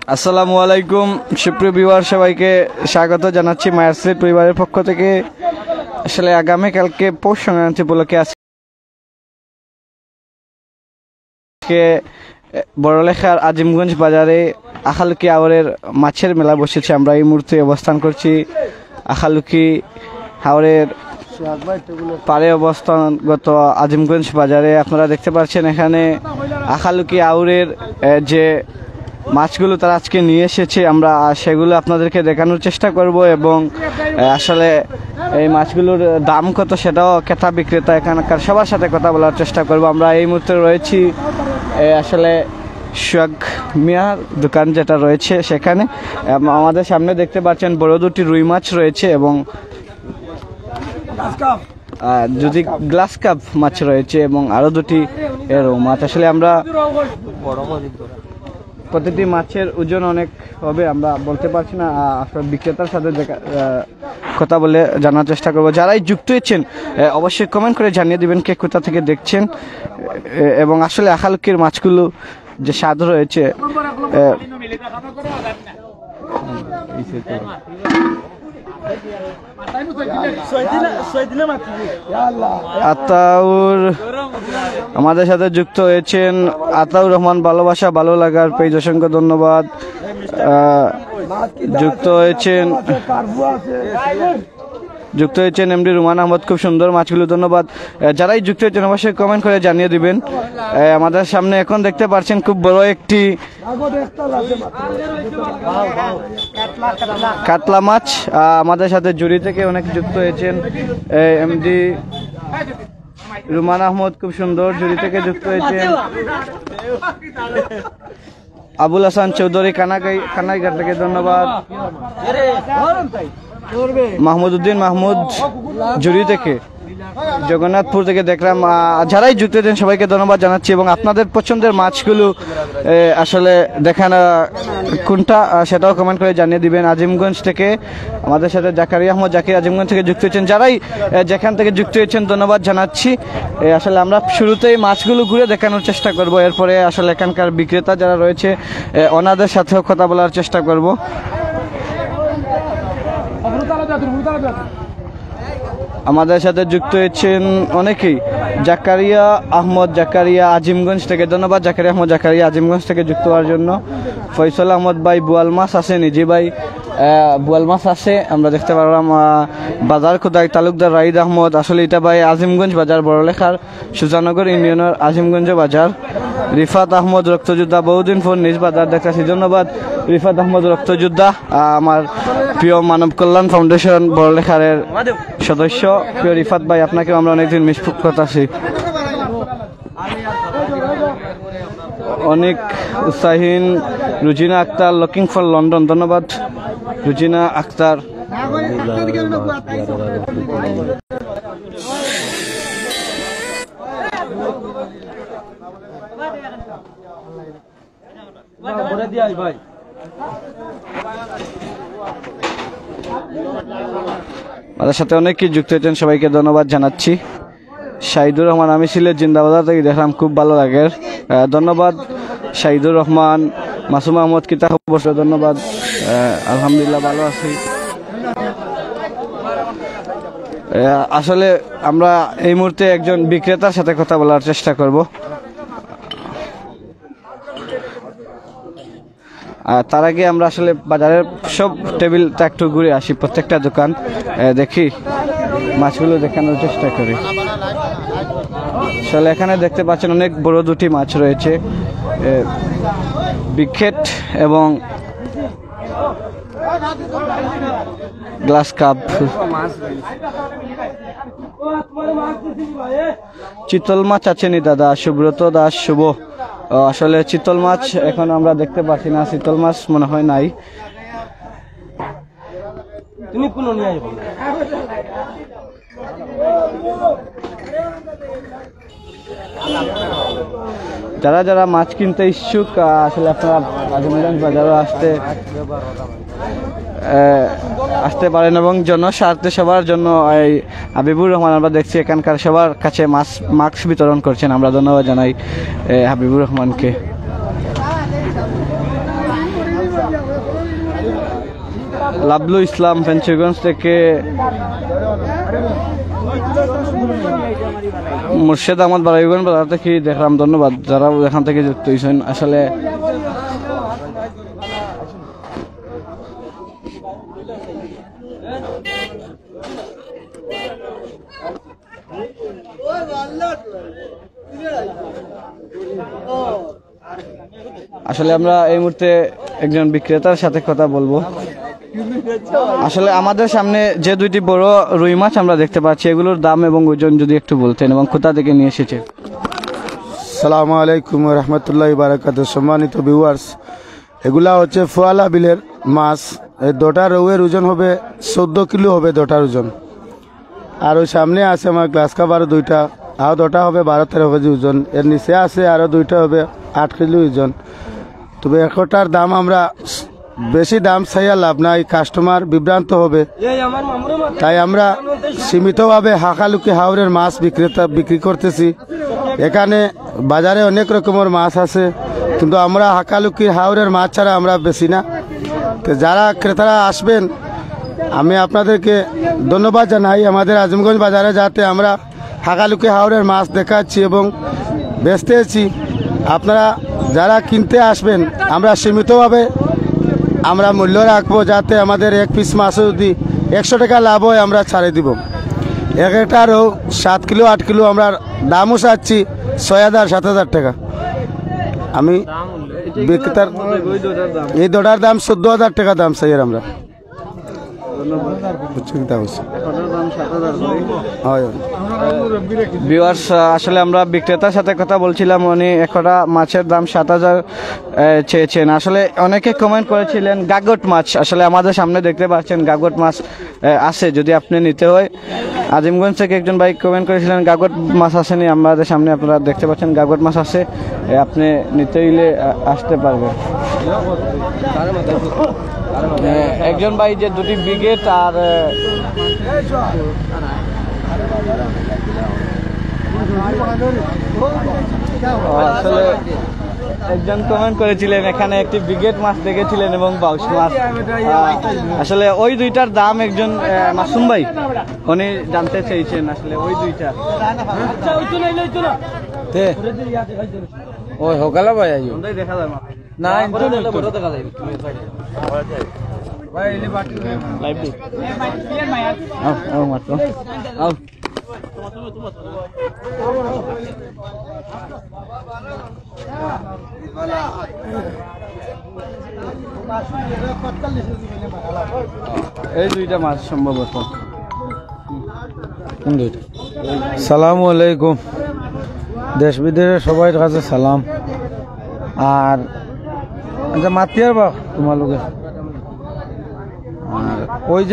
আসসালামু আলাইকুম সুপ্রিয় ভিউয়ার, সবাইকে স্বাগত জানাচ্ছি মায়ার সিলেট পরিবারের পক্ষ থেকে। আসলে আগামীকালকে পৌষ সংক্রান্তি উপলক্ষে আজকে বড়লেখার আজিমগঞ্জ বাজারে আখালুকি হাওরের মাছের মেলা বসেছে। আমরা এই মুহূর্তে অবস্থান করছি আখালুকি হাওরের পারে অবস্থানগত আজিমগঞ্জ বাজারে। আপনারা দেখতে পাচ্ছেন এখানে আখালুকি হাওরের যে মাছগুলো তারা আজকে নিয়ে এসেছে, আমরা সেগুলো আপনাদেরকে দেখানোর চেষ্টা করব এবং আসলে এই মাছগুলোর দাম কত সেটাও ক্রেতা বিক্রেতা এখানকার সবার সাথে কথা বলার চেষ্টা করব। আমরা এই মুহূর্তে রয়েছি আসলে সোহাগ মিয়ার দোকান যেটা রয়েছে সেখানে। আমাদের সামনে দেখতে পাচ্ছেন বড় দুটি রুই মাছ রয়েছে এবং যদি গ্লাস কাপ মাছ রয়েছে এবং আরো দুটি রৌ মাছ। আসলে আমরা প্রতিটি মাছের ওজন অনেক হবে, আমরা বলতে পারছি না। আসলে বিক্রেতার সাথে কথা বলে জানার চেষ্টা করবো। যারাই যুক্ত হয়েছেন অবশ্যই কমেন্ট করে জানিয়ে দিবেন কে কোথা থেকে দেখছেন এবং আসলে আখালুকির মাছগুলো যে স্বাদ রয়েছে। আতাউর আমাদের সাথে যুক্ত হয়েছেন, আতাউর রহমান ভালোবাসা ভালো লাগার পেজ, অসংখ্য ধন্যবাদ। যুক্ত হয়েছেন এমডি রুমান আহমদ, খুব সুন্দর মাছগুলো, ধন্যবাদ। যারাই যুক্ত হয়েছেন অবশ্যই কমেন্ট করে জানিয়ে দিবেন। আমাদের সামনে এখন দেখতে পাচ্ছেন খুব বড় একটি কাতলা মাছ। আমাদের সাথে জুড়ি থেকে অনেক যুক্ত হয়েছেন এমডি রুমান আহমদ, খুব সুন্দর জুড়ি থেকে যুক্ত হয়েছেন। আবুল হাসান চৌধুরী কানাইঘাট থেকে, ধন্যবাদ। মাহমুদ উদ্দিন মাহমুদ জুড়ি থেকে, জগন্নাথপুর থেকে দেখলাম। যারাই যুক্ত হয়েছেন সবাইকে ধন্যবাদ জানাচ্ছি এবং আপনাদের পছন্দের মাছগুলো আসলে দেখানো কোনটা সেটাও কমেন্ট করে জানিয়ে দিবেন। আজিমগঞ্জ থেকে আমাদের সাথে জাকারিয়া আহমদ জাকির আজিমগঞ্জ থেকে যুক্ত হয়েছেন। যারাই যেখান থেকে যুক্ত হয়েছেন ধন্যবাদ জানাচ্ছি। আসলে আমরা শুরুতেই মাছগুলো ঘুরে দেখানোর চেষ্টা করব, এরপরে আসলে এখানকার বিক্রেতা যারা রয়েছে ওনাদের সাথেও কথা বলার চেষ্টা করব। আমাদের সাথে যুক্ত হয়েছেন অনেকেই, জাকারিয়া আহমদ জাকারিয়া আজিমগঞ্জ থেকে, ধন্যবাদ জাকারিয়া আহমদ জাকারিয়া আজিমগঞ্জ থেকে যুক্ত হওয়ার জন্য। ফয়সল আহমদ ভাই বোয়াল মাছ আছে, নিজি ভাই বোয়াল মাছ আছে আমরা দেখতে পারলাম। বাজার খুদাই তালুকদার রাইদ আহমদ, আসলে এটা ভাই আজিমগঞ্জ বাজার বড়লেখার সুজানগর ইউনিয়নের আজিমগঞ্জ বাজার। রিফাত আহমদ রক্তযোদ্ধা, বহুদিন পর নিজ বাজার দেখাচ্ছি, ধন্যবাদ রিফাত আহমদ রক্তযোদ্ধা, আমার প্রিয় মানব কল্যাণ ফাউন্ডেশন বড়লেখার সদস্য প্রিয় রিফাত ভাই, আপনাকেও আমরা অনেকদিন মিস করতেছি। অনেক উৎসাহীন Rujina Akter, looking for London, ধন্যবাদ রুজিনা আক্তার। আমাদের সাথে অনেকেই যুক্ত হয়েছেন, সবাইকে ধন্যবাদ জানাচ্ছি। শাহিদুর রহমান, আমি সিলেট জিন্দাবাদ থেকে দেখলাম, খুব ভালো লাগে, ধন্যবাদ শাহিদুর রহমান। মাসুম আহমদ কিতাব বসে, ধন্যবাদ। আলহামদুলিল্লাহ ভালো আছি। আসলে আমরা এই মুহূর্তে একজন বিক্রেতার সাথে কথা বলার চেষ্টা করব। তার আগে আমরা আসলে বাজারের সব টেবিলটা একটু ঘুরে আসি, প্রত্যেকটা দোকান দেখি, মাছগুলো দেখানোর চেষ্টা করি। আসলে এখানে দেখতে পাচ্ছেন অনেক বড় দুটি মাছ রয়েছে, বিকেট এবং গ্লাস কাপ। চিতল মাছ আছে নি দাদা? সুব্রত দাস শুভ, আসলে চিতল মাছ এখন আমরা দেখতে পাচ্ছি না, চিতল মাছ মনে হয় নাই। যারা যারা মাছ কিনতে ইচ্ছুক আসলে আপনারা আজিমগঞ্জ বাজারে আসতে পারেন এবং জনস্বার্থে সবার জন্য এই হাবিবুর রহমান আমরা দেখছি এখানকার সবার কাছে মাস্ক বিতরণ করছেন, আমরা ধন্যবাদ জানাই হাবিবুর রহমানকে। লাবলু ইসলাম ফেঞ্চিগঞ্জ থেকে, মুর্শেদ আহমদ বারাইগঞ্জ বাজার থেকে দেখলাম। ধন্যবাদ যারা এখান থেকে যুক্ত হয়েছেন। আসলে আমরা এই মুহূর্তে একজন বিক্রেতার সাথে কথা বলবো। আসলে আমাদের সামনে যে দুইটি বড় রুই মাছ আমরা দেখতে পাচ্ছি, এগুলোর দাম এবং ওজন যদি একটু বলতেন এবং কোথা থেকে নিয়ে এসেছে। আসসালামু আলাইকুম রহমতুল্লাহি বারাকাতুহু। সম্মানিত ভিউয়ার্স, এগুলা হচ্ছে ফোয়ালা বিলের মাছ। এই দুটা রৌয়ের ওজন হবে 14 কিলো হবে দুটার ওজন। আর ওই সামনে আছে আমার গ্লাস কাপ দুইটা, আর দুটা হবে 12-13 কেজি ওজন। এর নিচে আছে আরও দুইটা হবে 8 কিলো ওজন। তবে একটার দাম আমরা বেশি দাম চাইয়া লাভ নাই, কাস্টমার বিভ্রান্ত হবে। তাই আমরা সীমিতভাবে হাকালুকি হাওরের মাছ বিক্রি করতেছি। এখানে বাজারে অনেক রকমের মাছ আছে, কিন্তু আমরা হাকালুকি হাওরের মাছ ছাড়া আমরা বেশি না। তো যারা ক্রেতারা আসবেন, আমি আপনাদেরকে ধন্যবাদ জানাই আমাদের আজিমগঞ্জ বাজারে যাতে আমরা হাকালুকি হাওরের মাছ দেখাচ্ছি এবং বেচতেছি। আপনারা যারা কিনতে আসবেন, আমরা সীমিতভাবে আমরা মূল্য রাখবো, যাতে আমাদের এক পিস মাছও যদি 100 টাকা লাভ হয় আমরা ছাড়ে দিব। একটারও 7 কিলো 8 কিলো আমরা দামও চাচ্ছি 6,000-7,000 টাকা। আমি বিক্রেতার এই দুটার দাম 14,000 টাকা দাম চাই আমরা। ভিউয়ার্স, আসলে আমরা বিক্রেতার সাথে কথা বলছিলাম, উনি একটা মাছের দাম 7,000 চেয়েছেন। আসলে অনেকে কমেন্ট করেছিলেন গাগট মাছ, আসলে আমাদের সামনে দেখতে পাচ্ছেন গাগট মাছ আছে, যদি আপনি নিতে হয়। আজিমগঞ্জ থেকে একজন ভাই কমেন্ট করেছিলেন গাগট মাছ আসেনি, আমাদের সামনে আপনারা দেখতে পাচ্ছেন গাগট মাছ আছে, আপনি নিতে হইলে আসতে পারবেন। একজন ভাই যে দুটি ব্রিগেড আর আসলে একজন কমেন্ট করেছিলেন এখানে একটি ব্রিগেড মাছ দেখেছিলেন এবং বাউস মাছ। আসলে ওই দুইটার দাম একজন মাসুম ভাই উনি জানতে চাইছেন, আসলে ওই দুইটা ওই হোকালা ভাই আইও দেখা যায় না দেখা যায় এই দুইটা মাছ সম্ভবত। সালামু আলাইকুম, দেশ বিদেশের সবাই কাছে সালাম। আর আচ্ছা মাতিয়ার বা তোমালোকে আর ওই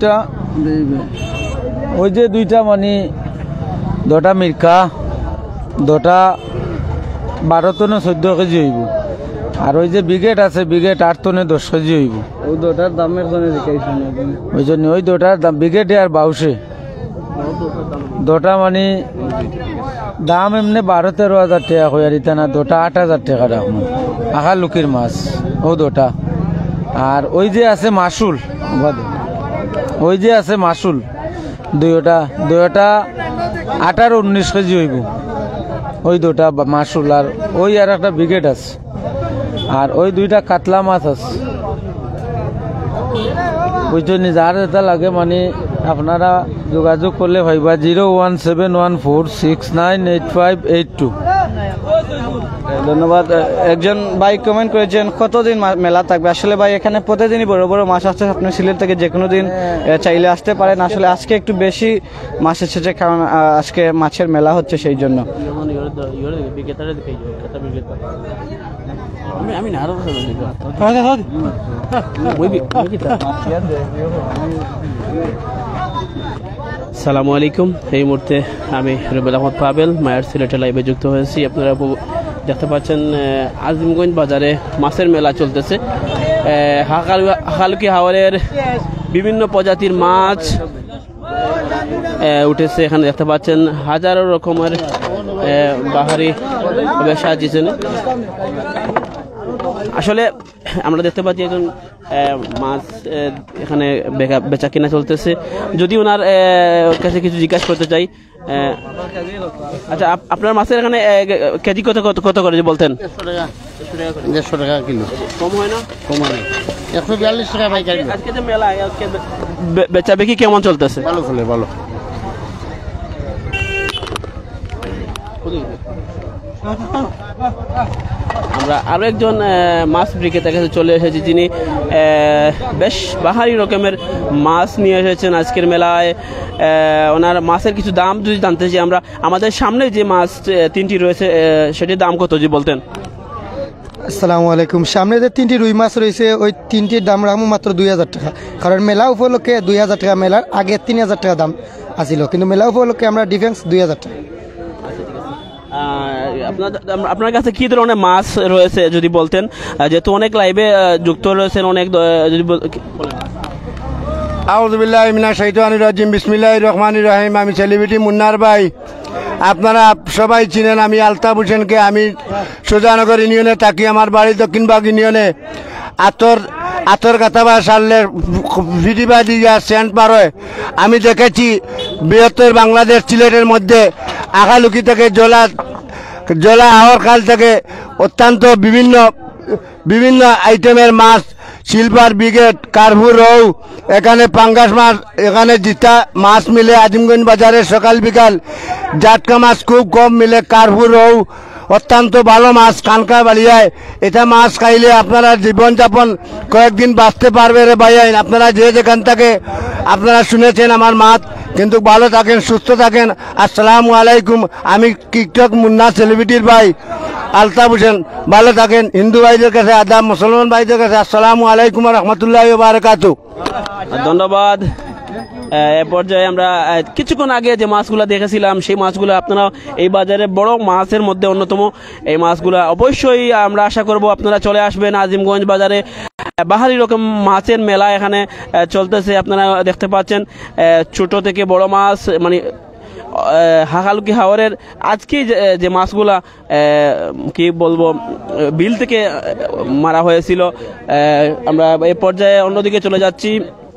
যে দুইটা মানে দুটা মির্কা, দুটা 12 টনে 14 কেজি হইব। আর ওই যে ব্রিগেড আছে, ব্রিগেড 8 টনে 10 কেজি হইব। ওই দুটার দামের জন্য ওই জন্য ওই দুটার দাম ব্রিগেডে আর বাউসে দুটা মানে দাম এমনি 12-13 হাজার টাকা হয়ে দিতে না, দুটা 8,000 টাকা রাখবো। আখালুকির মাছ ও দুটা। আর ওই যে আছে মাসুল, ওই যে আছে মাসুল দুইটা 18-19 কেজি হইব ওই দুটা মাসুল। আর ওই আর একটা ব্রিগেড আছে, আর ওই দুইটা কাতলা মাছ আছে। বুঝছেন, যার যেটা লাগে মানে আপনারা যোগাযোগ করলে ভাইবা 01714698582। ধন্যবাদ। একজন ভাই কমেন্ট করেছেন কতদিন মেলা থাকবে। আসলে ভাই এখানে প্রতিদিনই বড় বড় মাছ আসছে, আপনি সিলেট থেকে যে কোনো দিন চাইলে আসতে পারেন। আসলে আজকে একটু বেশি মাছ এসেছে, কারণ আজকে মাছের মেলা হচ্ছে, সেই জন্য। সালামু আলাইকুম। এই মুহূর্তে আমি রুবেল আহমদ পাবেল মায়ের সিলেটে লাইভে যুক্ত হয়েছি। আপনারা দেখতে পাচ্ছেন আজিমগঞ্জ বাজারে মাছের মেলা চলতেছে। হাকালুকি হাওরের বিভিন্ন প্রজাতির মাছ উঠেছে। এখানে দেখতে পাচ্ছেন হাজারো রকমের বাহারি ব্যবসা সাজিয়েছেন। আসলে আমরা দেখতে পাচ্ছি একজন মাছ এখানে বেচা কিনা চলতেছে। যদি ওনার কাছে কিছু জিজ্ঞাসা করতে চাই, আচ্ছা আপনার মাছের এখানে কেজি কত কত কত করে যে বলতেন? 150 টাকা কিলো। কম হয় না? কম হয় 142 টাকা পাইকারি। আজকে যে মেলা আজকে বেচা বিক্রি কেমন চলতেছে? ভালো চলে, ভালো। আমরা আরো একজন মাছ বিক্রেতার কাছে চলে এসেছি, যিনি বেশ বাহারি রকমের মাছ নিয়ে এসেছেন আজকের মেলায়। ওনার মাছের কিছু দাম যদি জানতে চাই আমরা, আমাদের সামনে যে মাছ তিনটি রয়েছে সেটির দাম কত যদি বলতেন? আসসালামু আলাইকুম। সামনে যে 3টি রুই মাছ রয়েছে ওই 3টির দাম রাখবো মাত্র 2000 টাকা, কারণ মেলা উপলক্ষে 2000 টাকা, মেলার আগে 3000 টাকা দাম আসিল, কিন্তু মেলা উপলক্ষে আমরা ডিফেন্স 2000 টাকা। আপনার কাছে কি ধরনের মাছ রয়েছে যদি বলতেন, যেহেতু অনেক লাইভে যুক্ত রয়েছেন, অনেক যদি আউযুবিল্লাহি মিনাশ শাইতানির রাজিম, বিসমিল্লাহির রহমানির রহিম। আমি সেলিব্রিটি মুন্নার ভাই, আপনারা সবাই চিনেন আমি আলতাফ হোসেনকে। আমি সুজানগর ইউনিয়নে থাকি, আমার বাড়ি দক্ষিণবাগ ইউনিয়নে। আতর কাতাবা সারলে ভিডিবা দিঘা সেন্ট পার হয়। আমি দেখেছি বৃহত্তর বাংলাদেশ সিলেটের মধ্যে আখালুকি থেকে জলা আওয়ার খাল থেকে অত্যন্ত বিভিন্ন আইটেমের মাছ, সিলভার ব্রিগেড, কার্ভু, রৌ, এখানে পাঙ্গাস মাছ, এখানে জিতা মাছ মিলে আজিমগঞ্জ বাজারে সকাল বিকাল। জাটকা মাছ খুব কম মিলে, কার্ভু, রৌ অত্যন্ত ভালো মাছ। কানকা বালিয়ায় এটা মাছ খাইলে আপনারা জীবনযাপন কয়েকদিন বাঁচতে পারবে রে ভাইয়াই। আপনারা যে যেখান থেকে আপনারা শুনেছেন আমার মাছ, কিন্তু ভালো থাকেন, সুস্থ থাকেন। আসসালামু আলাইকুম। আমি টিকটক মুন্না সেলিব্রিটির ভাই আলতাফ হোসেন, ভালো থাকেন। হিন্দু ভাইদের কাছে আদাব, মুসলমান ভাইদের কাছে আসসালামু আলাইকুম রহমতুল্লাহি ওয়া বারাকাতুহু। ধন্যবাদ। এ পর্যায়ে আমরা কিছুক্ষণ আগে যে মাছগুলো দেখেছিলাম সেই মাছগুলো আপনারা এই বাজারে বড় মাছের মধ্যে অন্যতম। এই মাছগুলো অবশ্যই আমরা আশা করব আপনারা চলে আসবেন আজিমগঞ্জ বাজারে। বাহারি রকম মাছের মেলা এখানে চলতেছে, আপনারা দেখতে পাচ্ছেন ছোট থেকে বড় মাছ, মানে হাকালুকি হাওরের আজকে যে মাছগুলা কি বলবো বিল থেকে মারা হয়েছিল। আমরা এই পর্যায়ে অন্যদিকে চলে যাচ্ছি।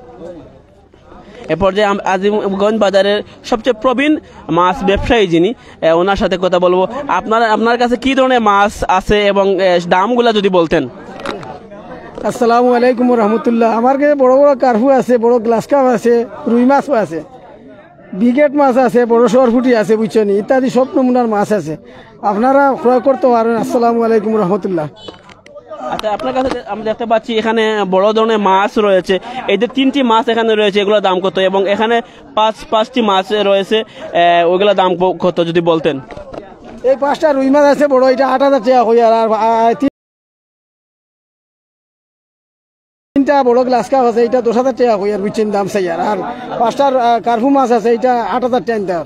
এ পর্যায়ে আজিমগঞ্জ বাজারের সবচেয়ে প্রবীণ মাছ ব্যবসায়ী যিনি, ওনার সাথে কথা বলবো। আপনার কাছে কি ধরনের মাছ আছে এবং দামগুলা যদি বলতেন? আসসালামু আলাইকুম রহমতুল্লাহ। আমার কাছে বড় বড় কার্ফু আছে, বড় গ্লাস কাপ আছে, রুই মাছও আছে, বিগেট মাছ আছে, বড় সরফুটি আছে, বুঝছেন, ইত্যাদি সব নমুনার মাছ আছে, আপনারা ক্রয় করতে পারেন। আসসালামু আলাইকুম রহমতুল্লাহ। আচ্ছা, আপনার কাছে আমি দেখতে পাচ্ছি এখানে বড় ধরনের মাছ রয়েছে। এই যে 3টি মাছ এখানে রয়েছে, এগুলোর দাম কত? এবং এখানে 5টি মাছ রয়েছে, ওইগুলোর দাম কত যদি বলতেন? এই 5টা রুই মাছ আছে বড়, এটা 8000 টাকা হই। আর 3টা বড় গ্লাস কাপ আছে, এটা 10,000 টাকা হই আর, বুঝছেন, দাম চাই। আর 5টার কার্ফু মাছ আছে, এটা 8000 টাকা।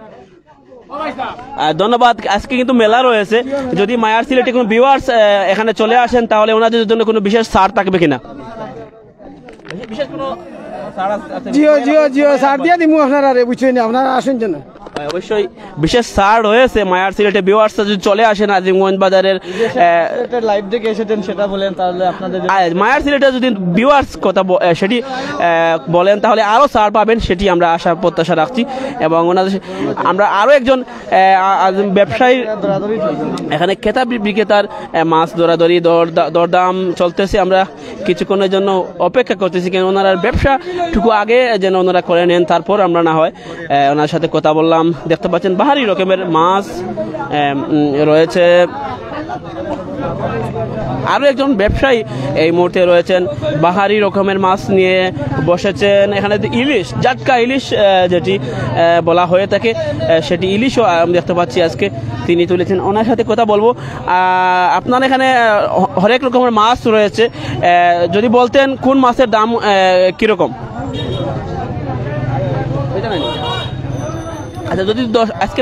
ধন্যবাদ। আজকে কিন্তু মেলা রয়েছে, যদি মায়ার সিলেটে কোনো ভিউয়ার্স এখানে চলে আসেন তাহলে ওনাদের জন্য কোনো বিশেষ ছাড় থাকবে কিনা? বিশেষ কোনো ছাড় আছে? জিও ছাড় দিয়ে দিমু আপনারা, বুঝছেন, আপনারা আসেন যেন। অবশ্যই বিশেষ ছাড় রয়েছে মায়ার সিলেটে ভিউয়ার্স যদি চলে আসেন আজিমগঞ্জ বাজারের লাইভ দেখে এসেছেন সেটা বলেন, তাহলে আপনাদের মায়ার সিলেটে যদি ভিউয়ার্স কথা সেটি বলেন তাহলে আরো ছাড় পাবেন, সেটি আমরা আশা প্রত্যাশা রাখছি। এবং ওনাদের আমরা আরো একজন ব্যবসায়ী এখানে ক্রেতা বিক্রেতার মাছ দরাদরি দরদাম চলতেছে, আমরা কিছুক্ষণের জন্য অপেক্ষা করতেছি, কেন ওনারা ব্যবসাটুকু আগে যেন ওনারা করে নেন, তারপর আমরা না হয় ওনার সাথে কথা বললাম। দেখতে পাচ্ছেন বাহারি রকমের মাছ রয়েছে। আরো একজন ব্যবসায়ী এই মুহূর্তে রয়েছেন, বাহারি রকমের মাছ নিয়ে বসেছেন। এখানে ইলিশ, জাটকা ইলিশ যেটি বলা হয়ে থাকে, সেটি ইলিশও আমি দেখতে পাচ্ছি আজকে তিনি তুলেছেন। ওনার সাথে কথা বলবো। আপনার এখানে হরেক রকমের মাছ রয়েছে, যদি বলতেন কোন মাছের দাম কিরকম? আচ্ছা, যদি আজকে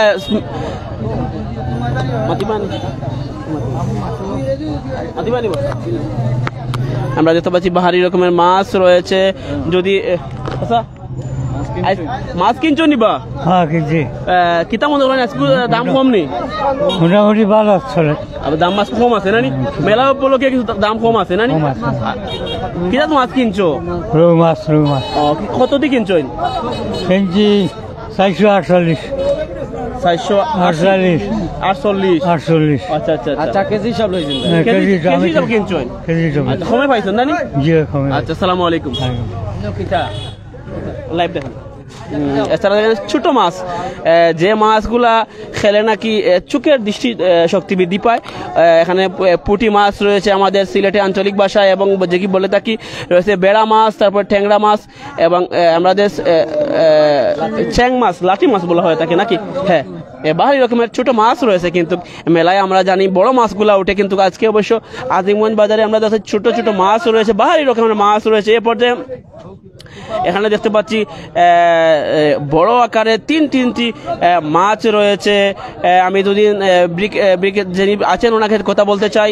আমরা দেখতে পাচ্ছি বাহারি রকমের মাছ রয়েছে। যদি আচ্ছা মাছ কিনছো নিবা? হ্যাঁ কিনছি। কিতা মনে করেন আজকে দাম কম নেই? মোটামুটি ভালো চলে। আবার দাম মাছ কম আছে নানি মেলা উপলক্ষে কিছু দাম কম আছে নানি কিরা মাছ কিনছো রৌ মাছ কত দিয়ে কিনছো কেজি 448 448 48 আচ্ছা আচ্ছা আচ্ছা কেজি সব লইছেন কেজি সব কিনছো আচ্ছা কমে পাইছেন নানি জি কমে আচ্ছা আসসালামু আলাইকুম লাইভ দেখেন এছাড়া দেখেন ছোট মাছ যে মাছগুলা খেলে নাকি চোখের দৃষ্টি শক্তি বৃদ্ধি পায় এখানে পুঁটি মাছ রয়েছে আমাদের সিলেটে আঞ্চলিক ভাষায় এবং যে কি বলে থাকি রয়েছে বেড়া মাছ তারপর ট্যাংরা মাছ এবং আমাদের চ্যাং মাছ লাঠি মাছ বলা হয় থাকে নাকি হ্যাঁ বাহারি রকমের ছোট মাছ রয়েছে কিন্তু মেলায় আমরা জানি বড় মাছগুলা উঠে কিন্তু আজকে অবশ্য আজিমগঞ্জ বাজারে আমরা দেখছি ছোট ছোট মাছ রয়েছে বাহারি রকমের মাছ রয়েছে এ পর্যায়ে এখানে দেখতে পাচ্ছি বড় আকারে তিনটি মাছ রয়েছে আমি দুদিন ব্রিকের যিনি আছেন ওনাকে কথা বলতে চাই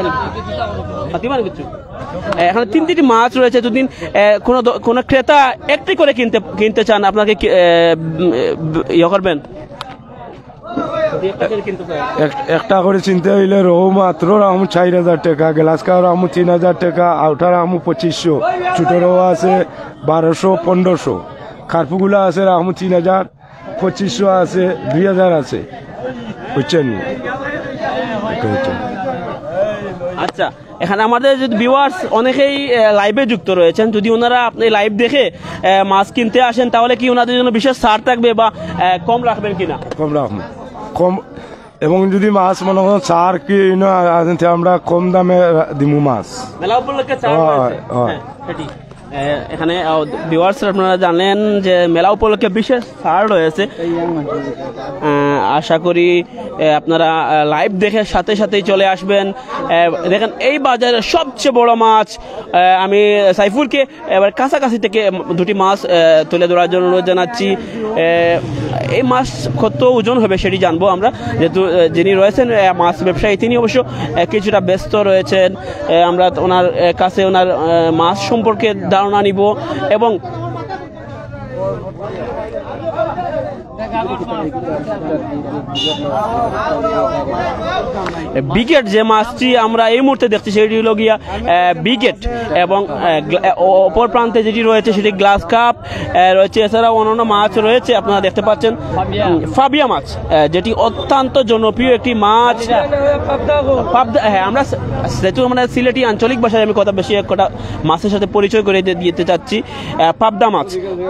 এখানে তিনটি মাছ রয়েছে দুদিন কোনো ক্রেতা একটি করে কিনতে চান আপনাকে ইয়ে করবেন একটা করে চিনতে হইলে রৌ মাত্র রামু 4,000 টাকা গ্লাস কাপ রামু 3,000 টাকা আউটার রামু 2500 ছোট রৌ আছে 1200 1500 খারপুগুলা আছে রামু 3,000 2500 আছে 2,000 আছে বুঝছেন আচ্ছা এখানে আমাদের যদি ভিউয়ার্স অনেকেই লাইভে যুক্ত রয়েছেন যদি ওনারা আপনি লাইভ দেখে মাছ কিনতে আসেন তাহলে কি ওনাদের জন্য বিশেষ ছাড় থাকবে বা কম রাখবেন কিনা কম রাখবো কম এবং যদি মাছ মনে করেন চার কি আমরা কম দামে দিমু মাছ মেলা উপলক্ষে ছাড় রয়েছে হ্যাঁ সেটি এখানে ভিউয়ার্স আপনারা জানেন যে মেলা উপলক্ষে বিশেষ ছাড় রয়েছে আশা করি আপনারা লাইভ দেখে সাথে সাথেই চলে আসবেন দেখেন এই বাজারের সবচেয়ে বড় মাছ আমি সাইফুলকে এবার কাছাকাছি থেকে দুটি মাছ তুলে ধরার জন্য অনুরোধ জানাচ্ছি এই মাছ কত ওজন হবে সেটি জানবো আমরা যেহেতু যিনি রয়েছেন মাছ ব্যবসায়ী তিনি অবশ্য কিছুটা ব্যস্ত রয়েছেন আমরা ওনার কাছে ওনার মাছ সম্পর্কে ধারণা নিব এবং বিগেট যে মাছটি আমরা এই মুহূর্তে দেখছি সেটি হলো গিয়া বিগেট এবং অপর প্রান্তে যেটি রয়েছে সেটি গ্লাস কাপ রয়েছে এছাড়াও অন্যান্য মাছ রয়েছে আপনারা দেখতে পাচ্ছেন ফাবিয়া মাছ যেটি অত্যন্ত জনপ্রিয় একটি মাছ হ্যাঁ আমরা যেহেতু আমরা সিলেটি আঞ্চলিক ভাষায় আমি কথা বেশি একটা মাছের সাথে পরিচয় করে দিতে চাচ্ছি পাবদা মাছ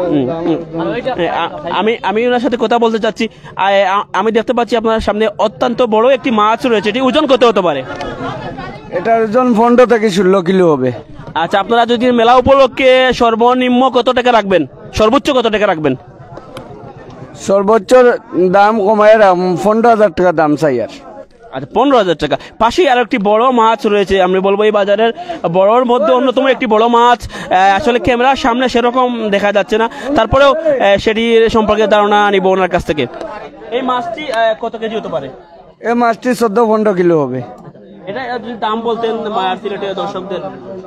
আমি ওনার সাথে কথা বলতে চাচ্ছি আমি দেখতে পাচ্ছি আপনার সামনে অত্যন্ত বড় একটি মাছ রয়েছে এটি ওজন কত হতে পারে এটার ওজন 15 থেকে 16 কিলো হবে আচ্ছা আপনারা যদি মেলা উপলক্ষে সর্বনিম্ন কত টাকা রাখবেন সর্বোচ্চ কত টাকা রাখবেন সর্বোচ্চ দাম কমায় 15,000 টাকা দাম চাই আর আচ্ছা 15,000 টাকা পাশেই আর একটি বড় মাছ রয়েছে আমি বলবো এই বাজারের বড়র মধ্যে অন্যতম একটি বড় মাছ আসলে ক্যামেরার সামনে সেরকম দেখা যাচ্ছে না তারপরেও সেটির সম্পর্কে ধারণা নিব ওনার কাছ থেকে এই মাছটি কত কেজি হতে পারে এই মাছটি 14-15 কিলো হবে এটা যদি দাম বলতেন মায়ার সিলেটের দর্শকদের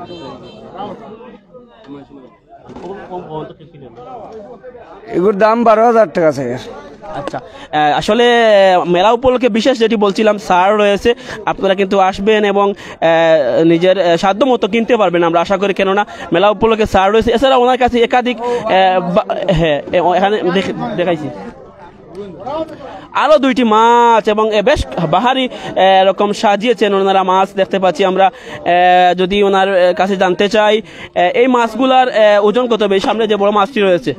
এগুলোর দাম 12,000 টাকা চাই আচ্ছা আসলে মেলা উপলক্ষে বিশেষ যেটি বলছিলাম ছাড় রয়েছে আপনারা কিন্তু আসবেন এবং নিজের সাধ্য মতো কিনতে পারবেন আমরা আশা করি কেননা মেলা উপলক্ষে ছাড় রয়েছে এছাড়া ওনার কাছে একাধিক হ্যাঁ এখানে দেখাইছি আরো দুইটি মাছ এবং বেশ বাহারি এরকম সাজিয়েছেন ওনারা মাছ দেখতে পাচ্ছি আমরা যদি ওনার কাছে জানতে চাই এই মাছগুলার ওজন কত হবে সামনে যে বড় মাছটি রয়েছে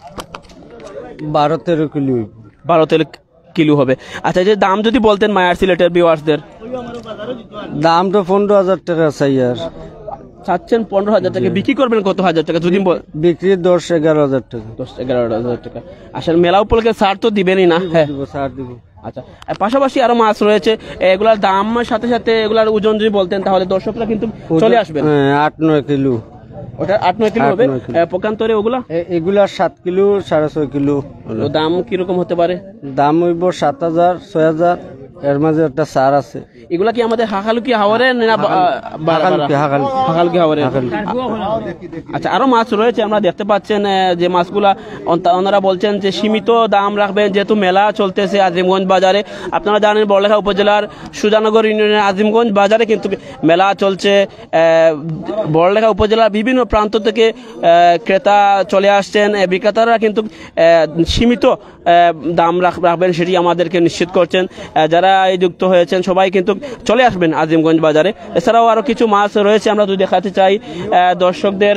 12-13 কিলো 12-13 কিলো হবে আচ্ছা যে দাম যদি বলতেন মায়ার সিলেটের ভিউয়ার্সদের দাম তো 15,000 টাকা চাই আর চাচ্ছেন 15,000 টাকা বিক্রি করবেন কত হাজার টাকা যদি বিক্রি 10-11,000 টাকা 10-11,000 টাকা আসলে মেলা উপলক্ষে ছাড় তো দিবেনই না হ্যাঁ ছাড় দিব আচ্ছা পাশাপাশি আরো মাছ রয়েছে এগুলার দাম সাথে সাথে এগুলার ওজন যদি বলতেন তাহলে দর্শকরা কিন্তু চলে আসবেন 8-9 কিলো ওটা 8-9 কিলো হবে পক্ষান্তরে ওগুলা এগুলা 7 কিলো 6.5 কিলো দাম কিরকম হতে পারে দাম হইব 7,000 6,000 এর মাঝে একটা সার আছে। এগুলা কি আমাদের হাকালুকি হাওরের না হাকালুকি হাওরের? আচ্ছা, আরো মাছ রয়েছে আমরা দেখতে পাচ্ছেন যে মাছগুলা ওনারা বলছেন যে সীমিত দাম রাখবেন, যেহেতু মেলা চলতেছে আজিমগঞ্জ বাজারে। আপনারা জানেন বড়লেখা উপজেলার সুজানগর ইউনিয়নের আজিমগঞ্জ বাজারে কিন্তু মেলা চলছে। বড়লেখা উপজেলার বিভিন্ন প্রান্ত থেকে ক্রেতা চলে আসছেন, বিক্রেতারা কিন্তু সীমিত দাম রাখবেন সেটি আমাদেরকে নিশ্চিত করছেন। যারা এই যুক্ত হয়েছেন সবাই কিন্তু চলে আসবেন আজিমগঞ্জ বাজারে। এছাড়াও আরো কিছু মাছ রয়েছে, আমরা যদি দেখাতে চাই দর্শকদের।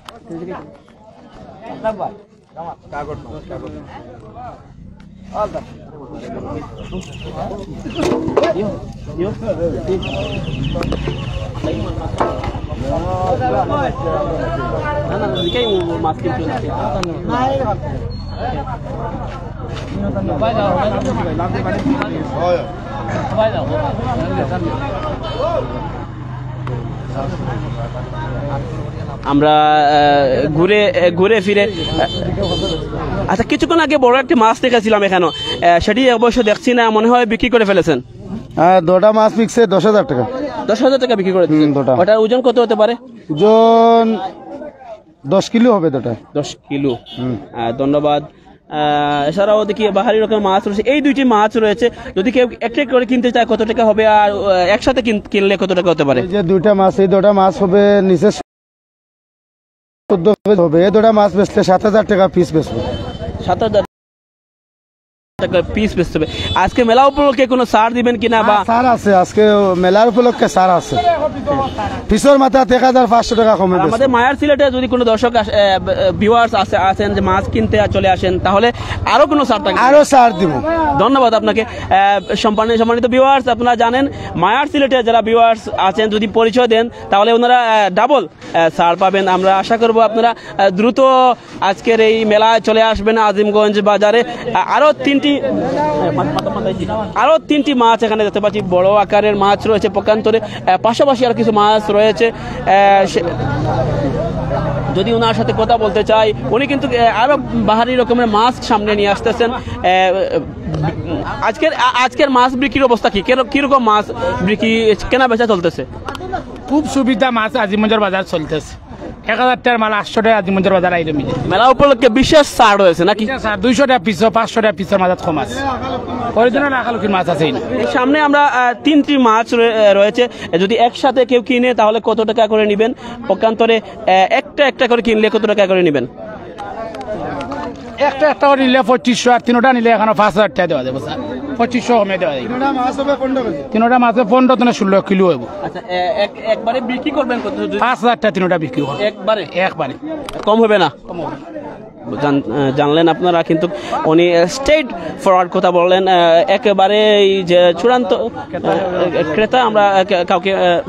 মাছ কিন্তু আমরা ঘুরে ফিরে আচ্ছা কিছুক্ষণ আগে বড় একটি মাছ দেখেছিলাম এখানে, সেটি অবশ্য দেখছি না, মনে হয় বিক্রি করে ফেলেছেন। দুটা মাছ বিকছে 10,000 টাকা। 10,000 টাকা বিক্রি করে দিচ্ছেন। ওটার ওজন কত হতে পারে? ওজন 10 কিলো হবে দুটা। 10 কিলো। ধন্যবাদ। এছাড়াও দেখি বাহারি রকম মাছ রয়েছে, এই দুইটি মাছ রয়েছে। যদি কেউ একটা করে কিনতে চায় কত টাকা হবে, আর একসাথে কিনলে কত টাকা হতে পারে? যে দুইটা মাছ, এই দুটা মাছ হবে নিচে 14 হবে। এই দুটা মাছ বেচলে 7,000 টাকা পিস বেচবে। 7,000 টাকা পিস বেচতে হবে। আজকে মেলা উপলক্ষে কোনো ছাড় দিবেন কিনা? বা সার আছে আজকে মেলার উপলক্ষে সার আছে, পিসের মাথা 1,500 টাকা কমে। আমাদের মায়ার সিলেটে যদি কোনো দর্শক ভিউয়ার্স আছেন যে মাছ কিনতে চলে আসেন, তাহলে আরো কোনো ছাড় থাকবে? আরো সার দিব। ধন্যবাদ আপনাকে। সম্মানিত ভিউয়ার্স, আপনারা জানেন মায়ার সিলেটে যারা ভিউয়ার্স আছেন যদি পরিচয় দেন তাহলে ওনারা ডাবল ছাড় পাবেন। আমরা আশা করব আপনারা দ্রুত আজকের এই মেলায় চলে আসবেন আজিমগঞ্জ বাজারে। আরো তিনটি মাছ এখানে দেখতে পাচ্ছি, বড় আকারের মাছ রয়েছে পক্ষান্তরে, পাশাপাশি আর কিছু মাছ রয়েছে। যদি ওনার সাথে কথা বলতে চাই, উনি কিন্তু আরো বাহারি রকমের মাছ সামনে নিয়ে আসতেছেন। আজকের মাছ বিক্রির অবস্থা কি, কিরকম মাছ বিক্রি কেনা বেচা চলতেছে? খুব সুবিধা মাছ আজিমগঞ্জের বাজার চলতেছে। 1,000 টাকার মাল 800 টাকা আজিমগঞ্জের বাজার আইলে মিলে। মেলা উপলক্ষে বিশেষ ছাড় হয়েছে নাকি? 200 টাকা পিস, 500 টাকা পিসের মাছ কম আছে। অরিজিনাল আকালুকির মাছ আছে। এই সামনে আমরা তিনটি মাছ রয়েছে, যদি একসাথে কেউ কিনে তাহলে কত টাকা করে নেবেন? পক্ষান্তরে একটা করে কিনলে কত টাকা করে নেবেন? একটা করে নিলে 2500, আর 3টা নিলে এখন 5,000 টাকা দেওয়া যাবে স্যার। 2500 কমে দেওয়া যাবে। 3টা মাছে 15 থেকে 16 কিলো হইব। আচ্ছা, একবারে বিক্রি করবেন কত? 5,000 টাকা 3টা বিক্রি হবে। একবারে কম হবে না? জানলেন আপনারা, কিন্তু উনি স্ট্রেট ফরওয়ার্ড কথা বললেন, একেবারে যে চূড়ান্ত ক্রেতা আমরা কাউকে।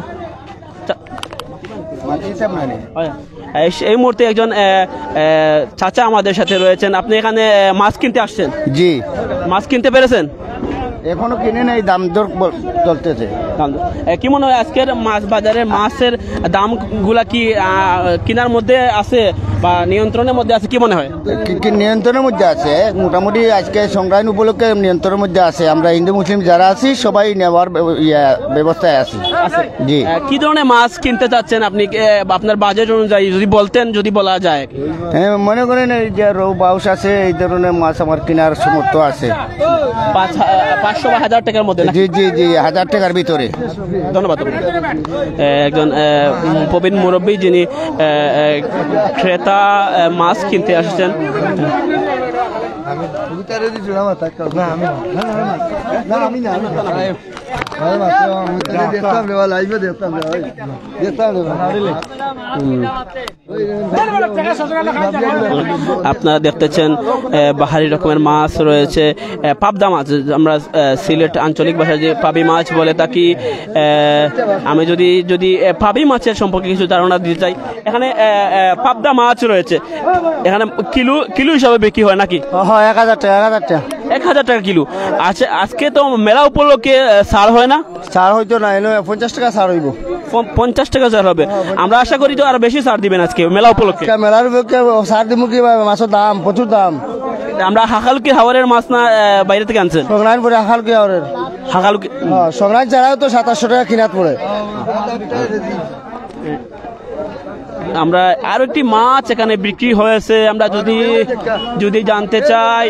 এই মুহূর্তে একজন চাচা আমাদের সাথে রয়েছেন। আপনি এখানে মাছ কিনতে আসছেন? জি। মাছ কিনতে পেরেছেন? এখনো কিনে নাই, দাম দর চলতেছে। কি মনে হয় আজকের মাছ বাজারে মাছের দাম গুলা কি কেনার মধ্যে আছে বা নিয়ন্ত্রণের মধ্যে আছে? কি মনে হয়? নিয়ন্ত্রণের মধ্যে আছে, মোটামুটি আজকে সংক্রান্ত উপলক্ষে নিয়ন্ত্রণের মধ্যে আছে। আমরা হিন্দু মুসলিম যারা আছি সবাই নেওয়ার ব্যবস্থায় আছি। জি। কি ধরনের মাছ কিনতে চাচ্ছেন আপনি আপনার বাজেট অনুযায়ী যদি বলতেন, যদি বলা যায়? মনে করেন এই যে রৌ বাউস আছে, এই ধরনের মাছ আমার কেনার সামর্থ্য আছে। 500 বা 1,000 টাকার মধ্যে? জি জি জি, 1,000 টাকার ভিতরে। ধন্যবাদ। একজন প্রবীণ মুরব্বী যিনি ক্রেতা মাছ কিনতে আসছেন। আপনারা দেখতেছেন বাহারি রকমের মাছ রয়েছে, পাবদা মাছ, আমরা সিলেট আঞ্চলিক ভাষায় যে পাবি মাছ বলে থাকি। আমি যদি পাবি মাছের সম্পর্কে কিছু ধারণা দিতে চাই, এখানে পাবদা মাছ রয়েছে, এখানে কিলো হিসাবে বিক্রি হয় নাকি? 1,000 টাকা। 1,000 টাকা কিলো। আচ্ছা, আজকে তো মেলা উপলক্ষে ছাড় হয় না? ছাড় হইতো না, 50 টাকা ছাড় হইব। 50 টাকা ছাড় হবে। আমরা আশা করি তো আরো বেশি ছাড় দিবেন আজকে মেলা উপলক্ষে। মেলার উপলক্ষে ছাড় দিব কি, মাছের দাম প্রচুর দাম। আমরা হাকালুকি হাওরের মাছ না বাইরে থেকে আনছেন? হাকালুকি হাওরের। হাকালুকি সংগ্রাম ছাড়াও তো 2700 টাকা কিনাত পড়ে। আমরা আরো একটি মাছ এখানে বিক্রি হয়েছে, আমরা যদি জানতে চাই।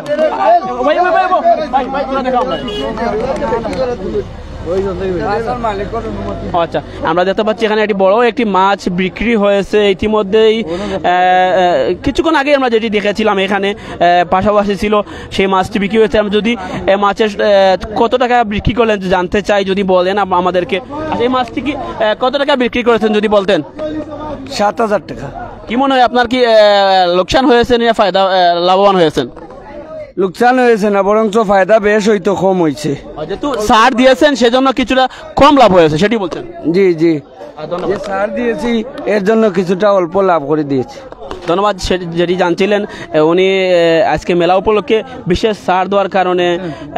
আচ্ছা, আমরা দেখতে পাচ্ছি এখানে একটি বড় একটি মাছ বিক্রি হয়েছে ইতিমধ্যেই। কিছুক্ষণ আগে আমরা যেটি দেখেছিলাম এখানে পাশাপাশি ছিল সেই মাছটি বিক্রি হয়েছে। আমরা যদি মাছের কত টাকা বিক্রি করলেন জানতে চাই, যদি বলেন আমাদেরকে। আচ্ছা, এই মাছটি কি কত টাকা বিক্রি করেছেন যদি বলতেন? 7,000 টাকা। কি মনে হয় আপনার, কি লোকসান হয়েছে না ফায়দা, লাভবান হয়েছেন? লোকসান হয়েছে না, বরঞ্চ ফায়দা বেশ হইতো কম হয়েছে। যেহেতু সার দিয়েছেন সেজন্য কিছুটা কম লাভ হয়েছে, সেটি বলছেন? জি জি, যে সার দিয়েছি এর জন্য কিছুটা অল্প লাভ করে দিয়েছি। ধন্যবাদ। যেটি জানছিলেন উনি আজকে মেলা উপলক্ষে বিশেষ ছাড় দেওয়ার কারণে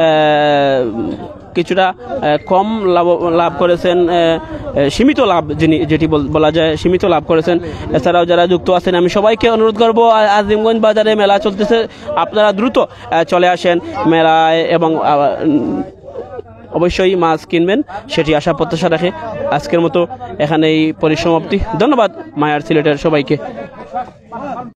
কিছুটা কম লাভ করেছেন, সীমিত লাভ যেটি বলা যায় সীমিত লাভ করেছেন। এছাড়াও যারা যুক্ত আছেন আমি সবাইকে অনুরোধ করব, আজিমগঞ্জ বাজারে মেলা চলতেছে, আপনারা দ্রুত চলে আসেন মেলায় এবং অবশ্যই মাছ কিনবেন, সেটি আশা প্রত্যাশা রাখে আজকের মতো এখানেই পরিসমাপ্তি। ধন্যবাদ মায়ার সিলেটের সবাইকে।